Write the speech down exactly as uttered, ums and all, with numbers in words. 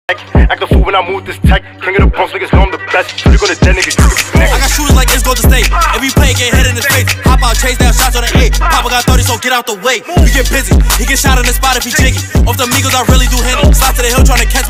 Act a fool when I move this tech. King of the Bronx, niggas know I'm the best. You gonna dead niggas, you can I got shooters like it's Golden State. Every play get hit in his face. Hop out, chase down shots on the eight. Papa got thirty, so get out the way. We get busy. He get shot in the spot if he jiggy. Off the Migos, I really do hit it. Slide to the hill trying to catch me.